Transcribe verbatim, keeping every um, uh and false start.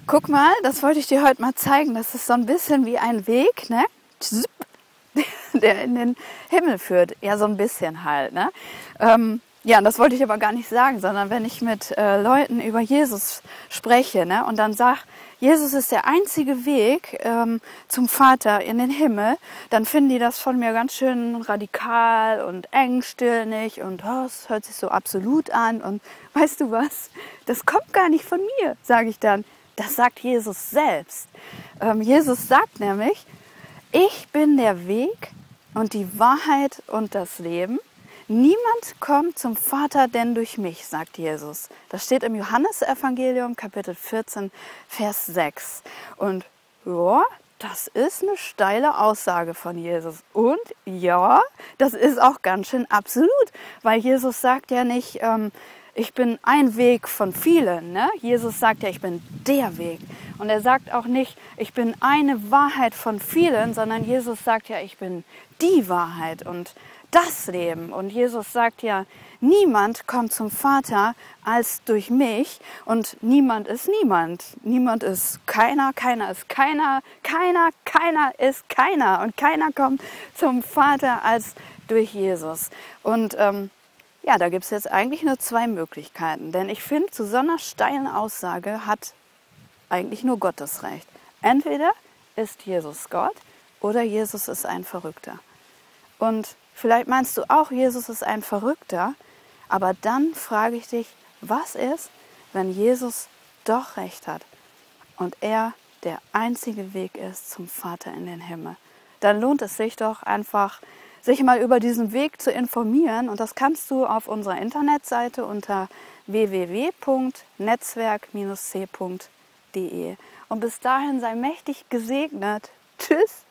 Guck mal, das wollte ich dir heute mal zeigen. Das ist so ein bisschen wie ein Weg, ne? Der in den Himmel führt. Ja, so ein bisschen halt, ne? Ähm, ja, das wollte ich aber gar nicht sagen, sondern wenn ich mit äh, Leuten über Jesus spreche, ne, und dann sage, Jesus ist der einzige Weg ähm, zum Vater in den Himmel, dann finden die das von mir ganz schön radikal und engstirnig und oh, das hört sich so absolut an. Und weißt du was? Das kommt gar nicht von mir, sage ich dann. Das sagt Jesus selbst. Ähm, Jesus sagt nämlich, ich bin der Weg und die Wahrheit und das Leben. Niemand kommt zum Vater denn durch mich, sagt Jesus. Das steht im Johannesevangelium, Kapitel vierzehn, Vers sechs. Und ja, das ist eine steile Aussage von Jesus. Und ja, das ist auch ganz schön absolut, weil Jesus sagt ja nicht, ähm, ich bin ein Weg von vielen. Ne? Jesus sagt ja, ich bin der Weg. Und er sagt auch nicht, ich bin eine Wahrheit von vielen, sondern Jesus sagt ja, ich bin die Wahrheit und das Leben. Und Jesus sagt ja, niemand kommt zum Vater als durch mich und niemand ist niemand. Niemand ist keiner, keiner ist keiner, keiner, keiner ist keiner. Und keiner kommt zum Vater als durch Jesus. Und ähm, ja, da gibt es jetzt eigentlich nur zwei Möglichkeiten. Denn ich finde, zu so einer steilen Aussage hat eigentlich nur Gott das Recht. Entweder ist Jesus Gott oder Jesus ist ein Verrückter. Und vielleicht meinst du auch, Jesus ist ein Verrückter, aber dann frage ich dich, was ist, wenn Jesus doch recht hat und er der einzige Weg ist zum Vater in den Himmel? Dann lohnt es sich doch einfach, sich mal über diesen Weg zu informieren. Und das kannst du auf unserer Internetseite unter w w w punkt netzwerk Bindestrich c punkt d e. Und bis dahin sei mächtig gesegnet. Tschüss!